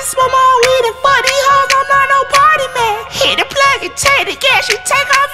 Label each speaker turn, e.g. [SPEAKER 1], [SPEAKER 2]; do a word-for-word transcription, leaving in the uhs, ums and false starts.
[SPEAKER 1] smoke more weed and fuck these hoes, I'm not no party man. Hit the plug and take the gas, you take off